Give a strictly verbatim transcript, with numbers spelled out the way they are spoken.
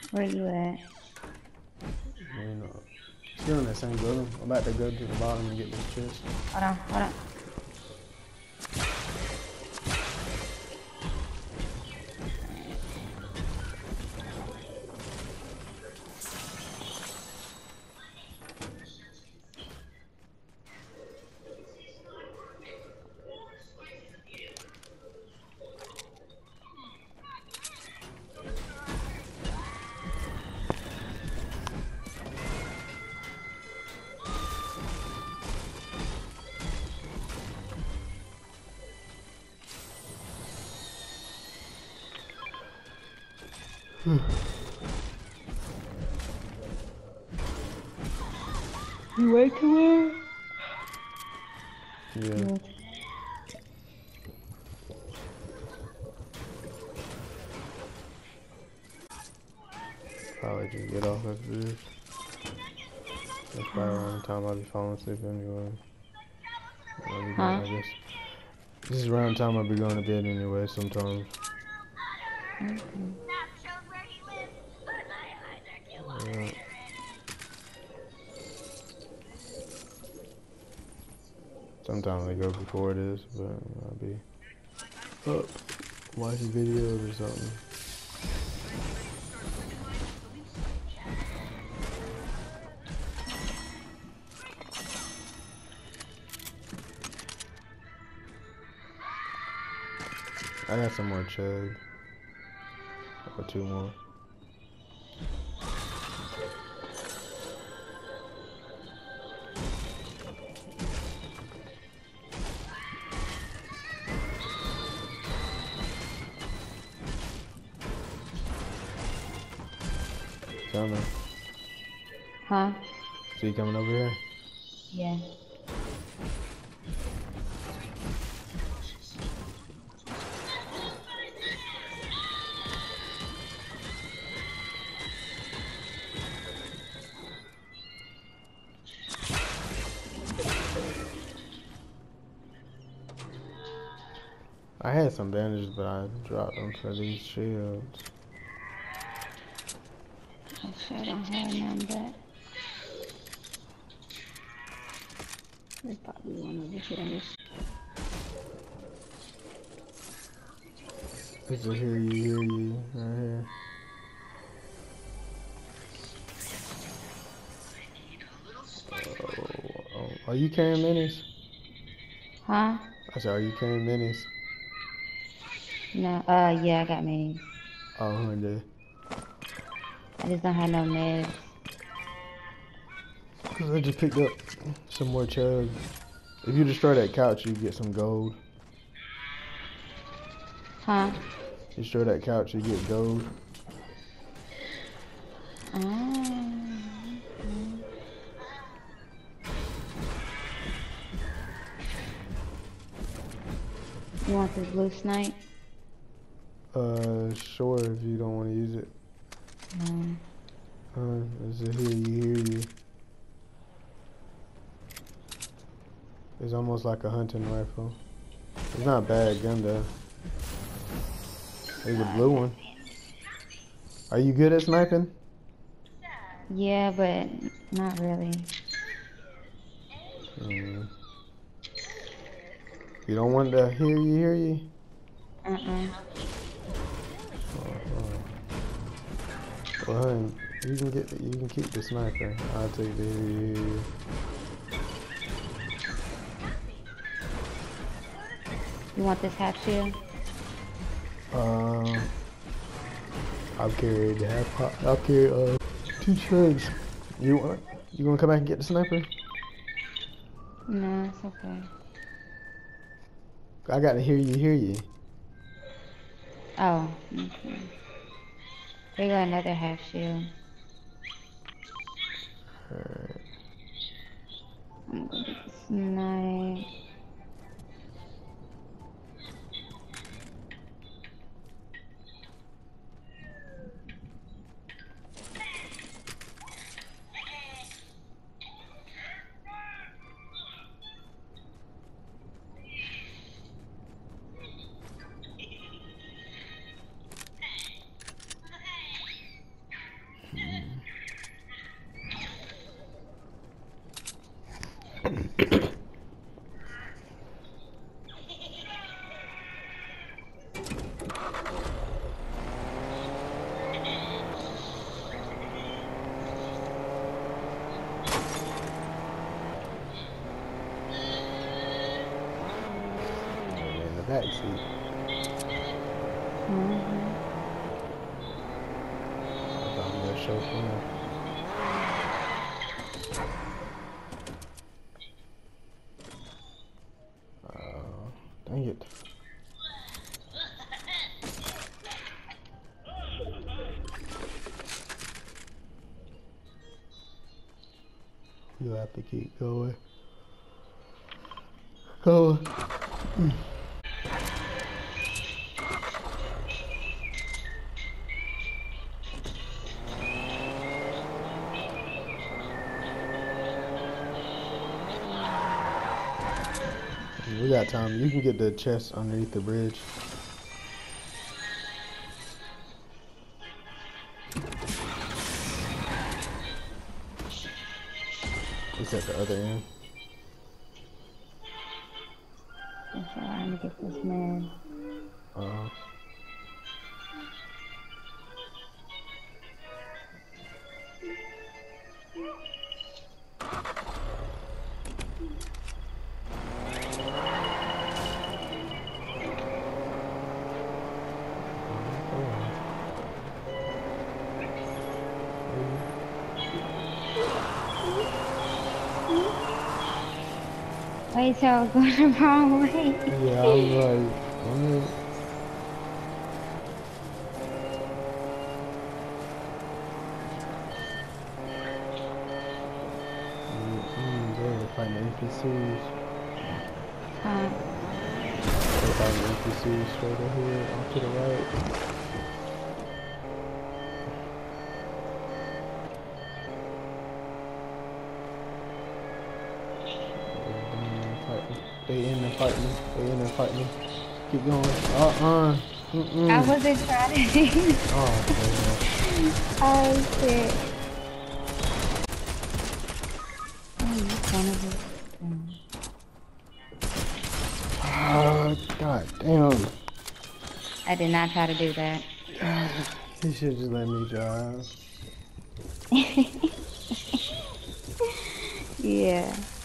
Where you at? You know, still in that same building. I'm about to go to the bottom and get this chest. Hold on, hold on. You wait to where? Yeah. Yeah. Probably just get off after this. That's probably around the time I'll be falling asleep anyway. I'll be Huh? going, I guess. This is around the time I'll be going to bed anyway sometimes. Mm-hmm. Yeah. Sometimes I go before this, but I'll be up watching videos or something. I got some more chug. Or two more. Coming. Huh? So you coming over here? Yeah. I had some bandages, but I dropped them for these shields. I sure don't have none, but there's probably one over here. It's a hear you, hear you, right here. Oh, oh. Are you carrying minis? Huh? I said, are you carrying minis? No, uh, yeah, I got minis. Oh, Hyundai. I just don't have no meds. Cause I just picked up some more chug. If you destroy that couch, you get some gold. Huh? Destroy that couch, you get gold. Um, you want this blue snipe? Uh, sure, if you don't want to use it. No. Uh, it's a hear you, hear you. It's almost like a hunting rifle. It's not a bad gun though. There's a blue one. Are you good at sniping? Yeah, but not really. Mm. You don't want to hear you, hear you? Uh-uh. Oh, oh. Well, honey, you can get, you can keep the sniper. I'll take the hear you, hear you. You want this half shield? Um, I'll carry the half pot. I'll carry uh two chugs. You want? You gonna come back and get the sniper? No, it's okay. I got to hear you, hear you. Oh, okay. We got another half shield. Alright. I'm gonna get the snipe. back seat. Mm-hmm. I thought I'm gonna show fun. Uh, dang it. You have to keep going. Go. Mm. We got time. You can get the chest underneath the bridge. It's at the other end. I'm trying to get this man. Uh, Wait, so I was going the wrong way. yeah, I was like, what? Mm-mm, they're fighting N P Cs. Huh? They're fighting N P Cs straight ahead, off to the right. They in there fighting. They in there fighting. Keep going. Uh-uh. Mm-mm. I wasn't trying to. Oh, man. Oh, shit. Oh, you son of a... Oh, god damn. I did not try to do that. He should just let me drive. Yeah.